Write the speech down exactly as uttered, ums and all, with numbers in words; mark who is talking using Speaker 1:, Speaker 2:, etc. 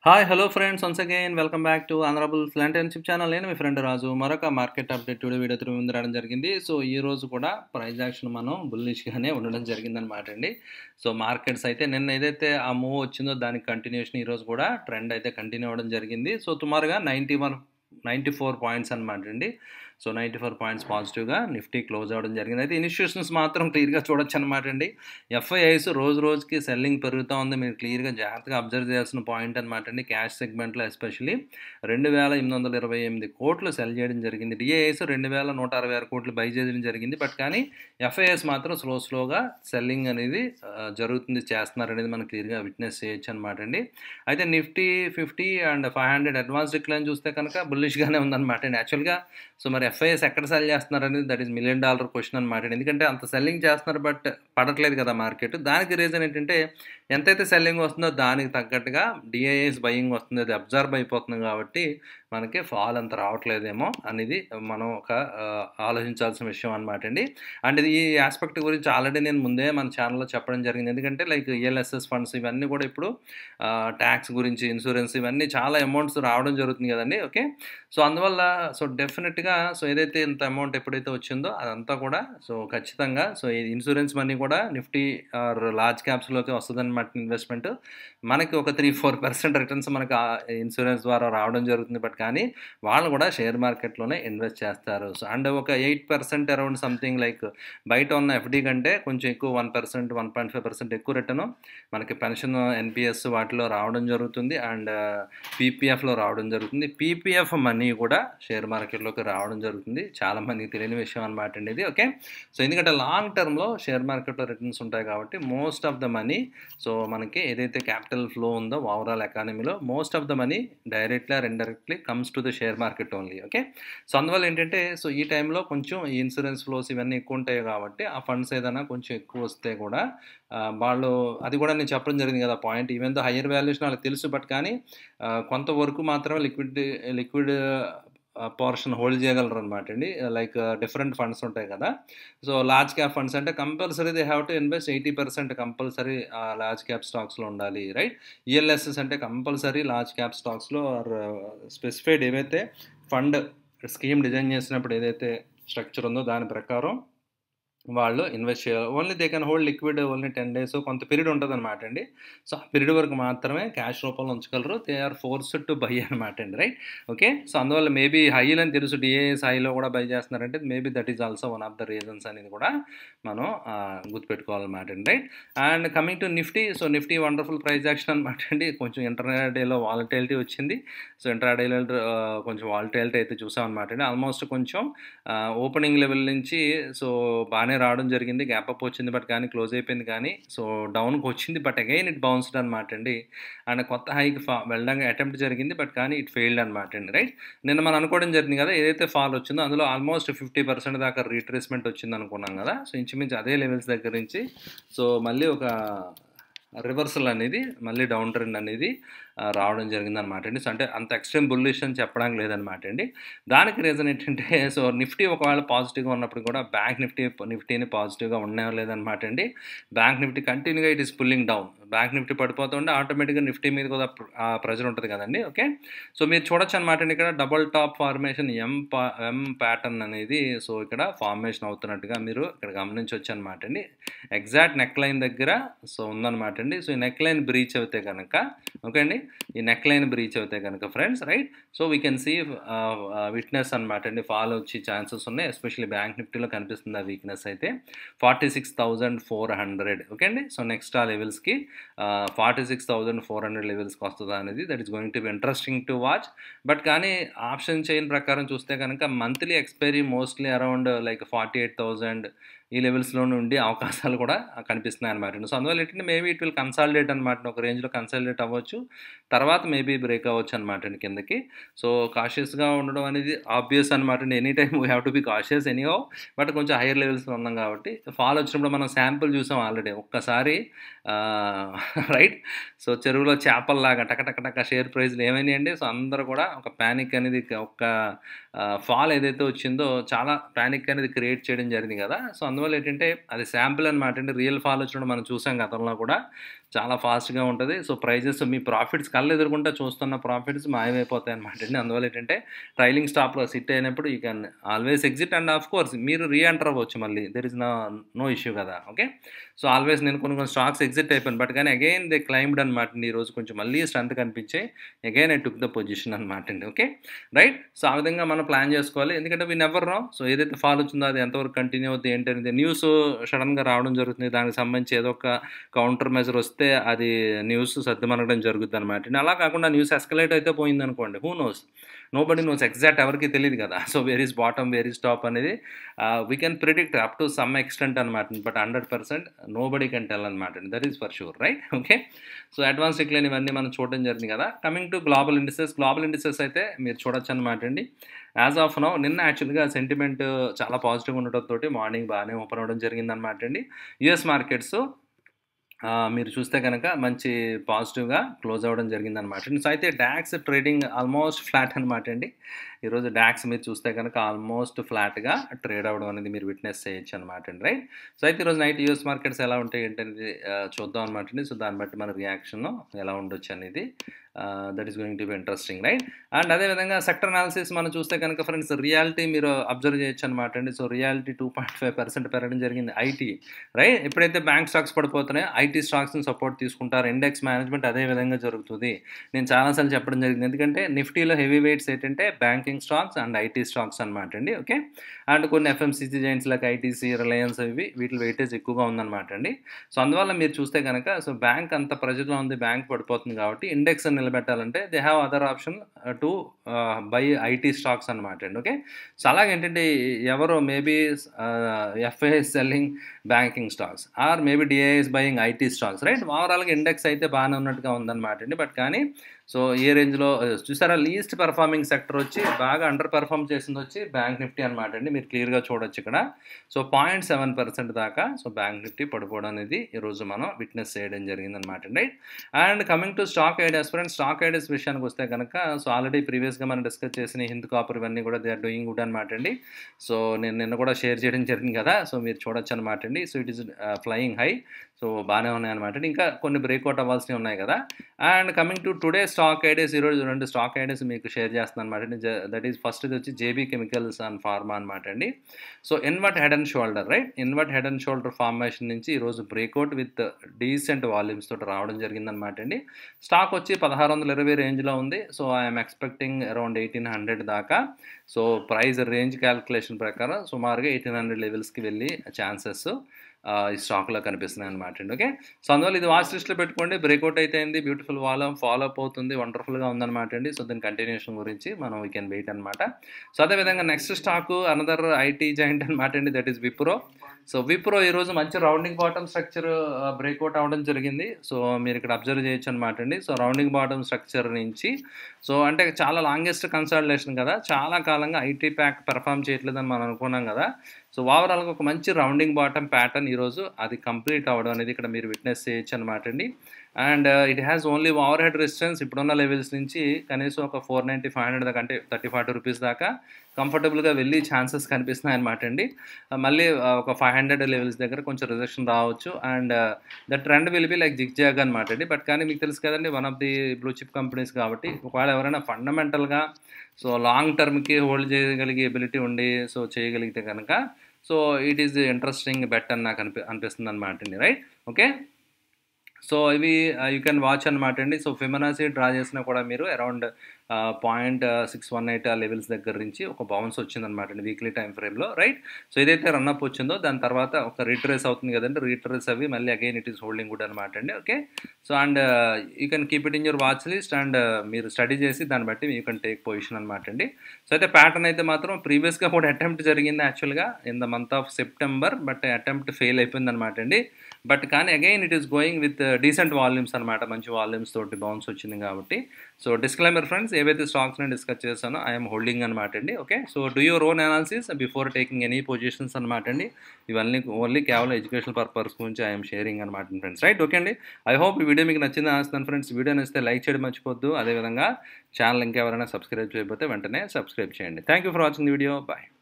Speaker 1: Hi hello friends once again welcome back to honourable ఫ్లాంటర్న్షిప్ channel. నేను మీ friend రాజు. మరొక మార్కెట్ అప్డేట్ టుడే వీడియో ముందు రావడం జరిగింది. సో ఈ రోజు కూడా ప్రైస్ యాక్షన్ మనం బుల్లిష్గానే ఉండడం జరిగిందనమాట అండి. సో మార్కెట్స్ అయితే నిన్న ఏదైతే ఆ మూవ్ వచ్చిందో దానికి కంటిన్యూషన్ ఈరోజు కూడా ట్రెండ్ అయితే కంటిన్యూ అవ్వడం జరిగింది. సో సుమారుగా ninety one ninety four points అనమాట అండి. సో నైంటీ ఫోర్ పాయింట్స్ పాజిటివ్గా నిఫ్టీ క్లోజ్ అవ్వడం జరిగింది. అయితే ఇన్స్టిట్యూషన్స్ మాత్రం క్లియర్గా చూడొచ్చు అనమాట అండి. ఎఫ్ఐఐస్ రోజు రోజుకి సెల్లింగ్ పెరుగుతూ ఉంది. మీరు క్లియర్గా జాగ్రత్తగా అబ్జర్వ్ చేయాల్సిన పాయింట్ అనమాట అండి. క్యాష్ సెగ్మెంట్లో ఎస్పెషలీ రెండు వేల ఎనిమిది వందల ఇరవై ఎనిమిది కోట్లు సెల్ చేయడం జరిగింది. డిఐఐస్ రెండు వేల నూట అరవై ఆరు కోట్లు బై చేయడం జరిగింది. బట్ కానీ ఎఫ్ఐఐస్ మాత్రం స్లో స్లోగా సెల్లింగ్ అనేది జరుగుతుంది, చేస్తున్నారు అనేది మనం క్లియర్గా విట్నెస్ చేయొచ్చు అనమాట అండి. అయితే Nifty fifty and five hundred advance decline చూస్తే కనుక బుల్లిష్గానే ఉందన్నమాట అండి. యాక్చువల్గా సో మరి ఎఫ్ఐఎస్ ఎక్కడ సెల్ చేస్తున్నారు అనేది that is million dollar question అనమాట. ఎందుకంటే అంత సెల్లింగ్ చేస్తున్నారు బట్ పడట్లేదు కదా మార్కెట్. దానికి రీజన్ ఏంటంటే ఎంతైతే సెల్లింగ్ వస్తుందో దానికి తగ్గట్టుగా డిఐఎస్ బయింగ్ వస్తుంది, అది అబ్జర్వ్ అయిపోతుంది కాబట్టి మనకి ఫాల్ అంత రావట్లేదేమో అనేది మనం ఒక ఆలోచించాల్సిన విషయం అనమాట అండి. అండ్ ఇది ఈ ఆస్పెక్ట్ గురించి ఆల్రెడీ నేను ముందే మన ఛానల్లో చెప్పడం జరిగింది. ఎందుకంటే లైక్ ఈఎల్ఎస్ఎస్ ఫండ్స్ ఇవన్నీ కూడా ఇప్పుడు ట్యాక్స్ గురించి, ఇన్సూరెన్స్ ఇవన్నీ చాలా అమౌంట్స్ రావడం జరుగుతుంది కదండి. ఓకే, సో అందువల్ల సో డెఫినెట్గా సో ఏదైతే ఇంత అమౌంట్ ఎప్పుడైతే వచ్చిందో అదంతా కూడా సో ఖచ్చితంగా సో ఈ ఇన్సూరెన్స్ మనీ కూడా నిఫ్టీ ఆర్ లార్జ్ క్యాప్స్లోకి వస్తుందన్నమాట. ఇన్వెస్ట్మెంట్ మనకి ఒక త్రీ ఫోర్ పర్సెంట్ రిటర్న్స్ మనకి ఇన్సూరెన్స్ ద్వారా రావడం జరుగుతుంది. బట్ కానీ వాళ్ళు కూడా షేర్ మార్కెట్లోనే ఇన్వెస్ట్ చేస్తారు. సో అండ్ ఒక eight percent around something like బయట ఉన్న ఎఫ్డీ కంటే కొంచెం ఎక్కువ one percent one point five percent ఎక్కువ రిటర్న్ మనకి పెన్షన్, ఎన్పిఎస్ వాటిలో రావడం జరుగుతుంది. అండ్ పీపీఎఫ్లో రావడం జరుగుతుంది. పీపీఎఫ్ మనీ కూడా షేర్ మార్కెట్లోకి రావడం జరుగుతుంది. చాలా మందికి తెలియని విషయం అనమాట అండి ఇది. ఓకే, సో ఎందుకంటే లాంగ్ టర్మ్లో షేర్ మార్కెట్లో రిటర్న్స్ ఉంటాయి కాబట్టి most of the money so మనకి ఏదైతే క్యాపిటల్ ఫ్లో ఉందో ఓవరాల్ ఎకానమీలో most of the money directly or indirectly comes to the share market only. Okay, so అందువల్ల ఏంటంటే సో ఈ టైంలో కొంచెం ఈ ఇన్సూరెన్స్ ఫ్లోస్ ఇవన్నీ ఎక్కువ ఉంటాయి కాబట్టి ఆ ఫండ్స్ ఏదైనా కొంచెం ఎక్కువ వస్తే కూడా వాళ్ళు అది కూడా నేను చెప్పడం జరిగింది కదా point. Even though higher valuation వాళ్ళకి తెలుసు బట్ కానీ కొంతవరకు మాత్రమే లిక్విడ్ లిక్విడ్ పోర్షన్ హోల్డ్ చేయగలరు అనమాట అండి. లైక్ డిఫరెంట్ ఫండ్స్ ఉంటాయి కదా. సో లార్జ్ క్యాప్ ఫండ్స్ అంటే compulsory they have to invest eighty percent compulsory large cap స్టాక్స్లో ఉండాలి, రైట్. ఈఎల్ఎస్ఎస్ అంటే కంపల్సరీ లార్జ్ క్యాప్ స్టాక్స్లో ఆర్ స్పెసిఫైడ్ ఏవైతే ఫండ్ స్కీమ్ డిజైన్ చేసినప్పుడు ఏదైతే స్ట్రక్చర్ ఉందో దాని ప్రకారం వాళ్ళు ఇన్వెస్ట్ చేయాలి. Only they can hold liquid only ten days కొంత పీరియడ్ ఉంటుంది అనమాట అండి. సో ఆ పీరియడ్ వరకు మాత్రమే క్యాష్ రూపంలో ఉంచగలరు. They are forced to buy అనమాట అండి, రైట్. ఓకే, సో అందువల్ల మేబీ హైలు అని తెలుసు, డిఏఎస్ హైలో కూడా బై చేస్తున్నారంటే maybe that is also one of the reasons అనేది కూడా మనం గుర్తుపెట్టుకోవాలన్నమాట అండి, right. And coming to Nifty, so Nifty wonderful price action అనమాట అండి. కొంచెం ఇంటర్డేలో వాలటిలిటీ వచ్చింది. సో ఇంటర్డేలో కొంచెం వాలటిలిటీ అయితే చూసాం అనమాట అండి. ఆల్మోస్ట్ కొంచెం ఓపెనింగ్ లెవెల్ నుంచి సో బాగానే రావడం జరిగింది, గ్యాప్ అప్ వచ్చింది బట్ కానీ క్లోజ్ అయిపోయింది. కానీ సో డౌన్కి వచ్చింది బట్ అగైన్ ఇట్ బౌన్స్డ్ అనమాట అండి. అండ్ కొత్త హైకి ఫా వెళ్ళడానికి అటెంప్ట్ జరిగింది బట్ కానీ ఇట్ ఫెయిల్డ్ అనమాట అండి, రైట్. నిన్న మనం అనుకోవడం జరిగింది కదా ఏదైతే ఫాల్ వచ్చిందో అందులో ఆల్మోస్ట్ ఫిఫ్టీ పర్సెంట్ దాకా రీట్రేస్మెంట్ వచ్చింది అనుకున్నాం కదా. సో ఇంచుమించు అదే లెవెల్స్ దగ్గర నుంచి సో మళ్ళీ ఒక రివర్సల్ అనేది మళ్ళీ డౌన్ ట్రెండ్ అనేది రావడం జరిగిందనమాట అండి. సో అంటే అంత ఎక్స్ట్రీమ్ బుల్లిష్ అని చెప్పడానికి లేదనమాట అండి. దానికి రీజన్ ఏంటంటే సో నిఫ్టీ ఒకవేళ పాజిటివ్గా ఉన్నప్పుడు కూడా బ్యాంక్ నిఫ్టీ నిఫ్టీని పాజిటివ్గా ఉండలేదనమాట అండి. బ్యాంక్ నిఫ్టీ కంటిన్యూగా it is pulling down. Bank Nifty పడిపోతుంటే ఆటోమేటిక్గా నిఫ్టీ మీద కూడా ప్రెజర్ ఉంటుంది కదండి. ఓకే, సో మీరు చూడొచ్చు అనమాట అండి ఇక్కడ డబుల్ టాప్ ఫార్మేషన్ ఎం పా ఎం ప్యాటర్న్ అనేది సో ఇక్కడ ఫార్మేషన్ అవుతున్నట్టుగా మీరు ఇక్కడ గమనించవచ్చు అనమాట అండి. ఎగ్జాక్ట్ నెక్ లైన్ దగ్గర సో ఉందన్నమాట అండి. సో ఈ నెక్ లైన్ బ్రీచ్ అవుతే కనుక ఓకే అండి, ఈ నెక్ లైన్ బ్రీచ్ అవుతే కనుక friends, right. So we can see witness అనమాట అండి, ఫాల్ వచ్చి ఛాన్సెస్ ఉన్నాయి. ఎస్పెషల్లీ బ్యాంక్ నిఫ్టీలో కనిపిస్తుంది ఆ వీక్నెస్ అయితే forty six thousand four hundred okay అండి. సో నెక్స్ట్ ఆ లెవెల్స్కి forty six thousand four hundred లెవెల్స్కి వస్తుందా అనేది that is going to be interesting to watch. But కానీ ఆప్షన్ చైన్ ప్రకారం చూస్తే కనుక monthly expiry mostly around like forty eight thousand ఈ లెవెల్స్లో ఉండే అవకాశాలు కూడా కనిపిస్తున్నాయి అనమాట. సో అందువల్ల ఏంటంటే మేబీ ఇట్ విల్ కన్సాలిడేట్ అనమాట, ఒక రేంజ్లో కన్సాలిడేట్ అవ్వచ్చు, తర్వాత మేబీ బ్రేక్ అవ్వచ్చు అనమాట అండి కిందకి. సో కాషియస్గా ఉండడం అనేది ఆబ్వియస్ అనమాట అండి. Any time we have to be cautious anyhow. But కొంచెం హైయర్ లెవెల్స్లో ఉన్నాం కాబట్టి ఫాల్ వచ్చినప్పుడు మనం శాంపుల్ చూసాం ఆల్రెడీ ఒక్కసారి, రైట్. సో చెరువులో చేపల్లాగా టక టక టక షేర్ ప్రైజ్లు ఏమైనాయండి. సో అందరూ కూడా ఒక ప్యానిక్ అనేది ఒక ఫాల్ ఏదైతే వచ్చిందో చాలా ప్యానిక్ అనేది క్రియేట్ చేయడం జరిగింది కదా. సో అందువల్ల ఏంటంటే అది శాంపుల్ అనమాట అండి. రియల్ ఫాల్ వచ్చినప్పుడు మనం చూసాం గతంలో కూడా. చాలా ఫాస్ట్‌గా ఉంటది. సో, ప్రైజెస్ మీ ప్రాఫిట్స్ కళ్ళెదురుగుంటా చూస్తున్న ప్రాఫిట్స్ మాయమైపోతాయన్నమాట అండి. అందువల్ల ఏంటంటే ట్రైలింగ్ స్టాప్‌లో సిట్ అయినప్పుడు you can always exit and of course మీరు రీ ఎంటర్ అవ్వచ్చు మళ్ళీ. There is no no issue కదా! ఓకే. సో, ఆల్వేస్ నేను కొన్ని కొన్ని స్టాక్స్ ఎగ్జిట్ అయిపోయాను. బట్ కానీ అగైన్ దే క్లైంబ్డ్ అనమాట అండి. ఈరోజు కొంచెం మళ్ళీ స్ట్రెంత్ కనిపించాయి. Again I took the position అనమాట అండి. ఓకే. రైట్. సో, ఆ విధంగా మనం ప్లాన్ చేసుకోవాలి. ఎందుకంటే వి నెవర్ నో. సో, ఏదైతే ఫాల్ వచ్చిందో అది ఎంతవరకు కంటిన్యూ అవుద్ది ఏంటనేది న్యూస్ సడెన్‌గా రావడం జరుగుతుంది. దానికి సంబంధించి ఏదో ఒక కౌంటర్ మెజర్ వస్తే అది న్యూస్ సద్దుమణగడం జరుగుద్దనమాట. అలా కాకుండా న్యూస్ ఎస్కలేట్ అయితే పోయిందనుకోండి. Who knows? Nobody knows exact ఎవరికీ తెలీదు కదా! So, where is bottom, where is top అనేది ah, we can predict up to some extent అనమాట. But hundred percent nobody can tell అనమాట. That is for sure. Right. Okay. So, advance decline ఇవన్నీ మనం చూడడం జరిగింది కదా! Coming to global indices. Global indices అయితే మీరు చూడొచ్చనమాట అండి. యాజ్ ఆఫ్ నౌ నిన్న యాక్చువల్‌గా సెంటిమెంట్ చాలా పాజిటివ్‌గా ఉండటంతోటి మార్నింగ్ బాగానే ఓపెన్ అవ్వడం జరిగిందనమాట అండి. యూఎస్ మార్కెట్స్ ఆహ్, మీరు చూస్తే గనక మంచి పాజిటివ్‌గా క్లోజ్ అవ్వడం జరిగిందనమాట. సో, అయితే డాక్స్ ట్రేడింగ్ ఆల్మోస్ట్ ఫ్లాట్ అనమాట అండి. ఈరోజు డాక్స్ మీరు చూస్తే గనక ఆల్మోస్ట్ ఫ్లాట్‌గా ట్రేడ్ అవ్వడం అనేది మీరు విట్‌నెస్ చేయొచ్చనమాట అండి. రైట్. సో, అయితే ఈరోజు నైట్ యూఎస్ మార్కెట్స్ ఎలా ఉంటాయి ఏంటనేది ఆహ్, చూద్దాం అనమాట అండి. సో, దాన్ని బట్టి మన రియాక్షన్ ఎలా ఉండొచ్చనేది ah, that is going to be interesting. Right. And అదే విధంగా సెక్టర్ అనాలిసిస్ మనం చూస్తే కనుక ఫ్రెండ్స్ రియాలిటీ మీరు అబ్జర్వ్ చేయొచ్చనమాట అండి. So, reality two point five percent పెరగడం జరిగింది. IT right. ఎప్పుడైతే బ్యాంక్ స్టాక్స్ పడిపోతున్నాయో ఐటీ స్టాక్స్‌ని సపోర్ట్ తీసుకుంటారు. ఇండెక్స్ మేనేజ్మెంట్ అదే విధంగా జరుగుతుంది. నేను చాలా సార్లు చెప్పడం జరిగింది. ఎందుకంటే నిఫ్టీలో హెవీ వెయిట్స్ ఏంటంటే banking stocks and IT stocks అనమాట అండి. ఓకే. అండ్ కొన్ని FMCG giants like ITC, Reliance ఇవి వీటి వెయిటేజ్ ఎక్కువగా ఉందనమాట అండి. సో, అందువల్ల మీరు చూస్తే గనక సో, బ్యాంక్ అంత ప్రెషర్‌లో ఉంది. బ్యాంక్ పడిపోతుంది కాబట్టి ఇండెక్స్ నిలబెట్టాలంటే they have other option to ah, buy IT stocks అనమాట అండి. ఓకే. సో, అలాగేంటంటే ఎవరు maybe ah, FI is selling banking stocks or maybe DI is buying IT stocks. Right. ఓవరాల్‌గా ఇండెక్స్ అయితే బాగానే ఉన్నట్టుగా ఉందనమాట అండి. బట్ కానీ సో, ఏ రేంజ్‌లో చూసారా లీస్ట్ పెర్ఫార్మింగ్ సెక్టర్ వచ్చి బాగా అండర్ పెర్ఫార్మ్ చేసిందొచ్చి బ్యాంక్ నిఫ్టీ అనమాట అండి. మీరు క్లియర్‌గా చూడొచ్చు ఇక్కడ. సో, పాయింట్ సెవెన్ పర్సెంట్ దాకా సో, బ్యాంక్ నిఫ్టీ పడిపోవడం అనేది ఈరోజు మనం విట్‌నెస్ చేయడం జరిగిందనమాట అండి. Right. And coming to stock ideas friends. Stock ideas విషయానికి వస్తే కనుక సో, ఆల్రెడీ ప్రీవియస్‌గా మనం డిస్కస్ చేసిన హింద్ కాపర్ ఇవన్నీ కూడా దే ఆర్ డూయింగ్ గుడ్ అనమాట అండి. సో, నేను నిన్న కూడా షేర్ చేయడం జరిగింది కదా! సో, మీరు చూడొచ్చు అనమాట అండి. So, it is ah, flying high. So, బాగానే ఉన్నాయన్నమాట. ఇంకా కొన్ని బ్రేక్అవుట్ అవ్వాల్సినవి ఉన్నాయి కదా! And coming to today stock ideas ఈరోజు రెండు స్టాక్ ఐడియాస్ మీకు షేర్ చేస్తున్నాను అనమాట అండి. జ దట్ ఈస్ ఫస్ట్ ఇది వచ్చి జేబీ కెమికల్స్ అండ్ ఫార్మా అనమాట అండి. So, invert head and shoulder right. Invert head and shoulder formation నుంచి ఈరోజు బ్రేక్అవుట్ విత్ డీసెంట్ వాల్యూమ్స్ తోటి రావడం జరిగిందనమాట అండి. స్టాక్ వచ్చి పదహారు వందల ఇరవై రేంజ్‌లో ఉంది. So, I'm expecting around eighteen hundred దాకా. సో, ప్రైస్ రేంజ్ క్యాలిక్యులేషన్ ప్రకారం సుమారుగా ఎయిటీన్ హండ్రెడ్ లెవెల్స్‌కి వెళ్ళి ఛాన్సెస్ ఆహ్, ఈ స్టాక్‌లో కనిపిస్తున్నాయన్నమాట అండి. ఓకే. సో, అందువల్ల ఇది వాచ్ లిస్ట్‌లో పెట్టుకోండి. బ్రేక్అవుట్ అయితే అయింది. బ్యూటిఫుల్ వాల్యూమ్ ఫాలో అప్ అవుతుంది. వండర్‌ఫుల్‌గా ఉందన్నమాట అండి. సో, దీని కంటిన్యూషన్ గురించి మనం వీ కెన్ వెయిట్ అనమాట. సో, అదేవిధంగా next stock another IT giant అనమాట అండి. That is Wipro. So, Wipro ఈరోజు మంచి rounding bottom structure ah, breakout అవ్వడం జరిగింది. సో, మీరు ఇక్కడ అబ్జర్వ్ చేయొచ్చు అనమాట అండి. సో, రౌండింగ్ బాటమ్ స్ట్రక్చర్ నుంచి సో, అంటే చాలా లాంగెస్ట్ కన్సాలిడేషన్ కదా! చాలా కాలంగా ఐటీ ప్యాక్ పెర్ఫార్మ్ చేయట్లేదని మనం అనుకున్నాం కదా! సో, ఓవరాల్‌గా ఒక మంచి రౌండింగ్ బాటమ్ ప్యాటర్న్ ఈరోజు అది కంప్లీట్ అవ్వడం అనేది ఇక్కడ మీరు విట్‌నెస్ చేయొచ్చు అనమాట అండి. And it has only overhead resistance ఇప్పుడున్న లెవెల్స్ నుంచి కనీసం ఒక ఫోర్ నైంటీ ఫైవ్ హండ్రెడ్ దాకా అంటే థర్టీ ఫార్టీ రూపీస్ దాకా కంఫర్టబుల్‌గా వెళ్ళి ఛాన్సెస్ కనిపిస్తున్నాయి అనమాట అండి. మళ్ళీ ఆహ్, ఒక ఫైవ్ హండ్రెడ్ లెవెల్స్ దగ్గర కొంచెం రిజెక్షన్ రావచ్చు. And the trend will be like zigzag అనమాట అండి. బట్ కానీ మీకు తెలుసు కదండీ one of the blue chip companies కాబట్టి ఒకవేళ ఎవరైనా ఫండమెంటల్‌గా సో, లాంగ్ టర్మ్‌కి హోల్డ్ చేయగలిగే ఎబిలిటీ ఉండి సో, చేయగలిగితే కనుక so, it is interesting bet అని నాకు అనిపి అనిపిస్తుందనమాట అండి. రైట్. ఓకే. సో, ఇవి ఆహ్, యూ కెన్ వాచ్ అనమాట అండి. సో, ఫిబొనాసీ డ్రా చేసినా కూడా మీరు around ah, point six one eight ఆ లెవెల్స్ దగ్గర నుంచి ఒక బౌన్స్ వచ్చిందనమాట అండి వీక్లీ టైమ్ ఫ్రేమ్‌లో. రైట్. సో, ఏదైతే రన్అప్ వచ్చిందో దాని తర్వాత ఒక రీట్రేస్ అవుతుంది కదండీ. రీట్రేస్ అవి మళ్ళీ again it is holding good అనమాట అండి. Okay. So, and you can keep it in your watch list and మీరు స్టడీ చేసి దాన్ని బట్టి యూ కెన్ టేక్ పొజిషన్ అనమాట అండి. సో, అయితే ప్యాటర్న్ అయితే మాత్రం ప్రీవియస్‌గా కూడా అటెంప్ట్ జరిగింది యాక్చువల్‌గా in the month of September. But attempt fail అయిపోయిందనమాట అండి. బట్ కానీ again it is going with decent volumes అనమాట. మంచి వాల్యూమ్స్ తోటి బౌన్స్ వచ్చింది కాబట్టి. సో, డిస్క్లైమర్ ఫ్రెండ్స్ ఏవైతే స్టాక్స్ నేను డిస్కస్ చేశానో ఐఎమ్ హోల్డింగ్ అనమాట అండి. Okay. So, do your own analysis before taking any positions అనమాట అండి. ఇవన్నీ ఓన్లీ కేవలం ఎడ్యుకేషనల్ పర్పస్ గురించి ఐఎమ్ షేరింగ్ అనమాట ఫ్రెండ్స్. రైట్. ఓకే అండి. ఐ హోప్ ఈ వీడియో మీకు నచ్చిందని ఆశిస్తున్నాను ఫ్రెండ్స్. వీడియో నచ్చితే లైక్ చేయడం మర్చిపోద్దు. అదేవిధంగా ఛానల్ ఇంకెవరైనా సబ్స్క్రైబ్ చేయకపోతే వెంటనే సబ్స్క్రైబ్ చేయండి. Thank you for watching the video. Bye.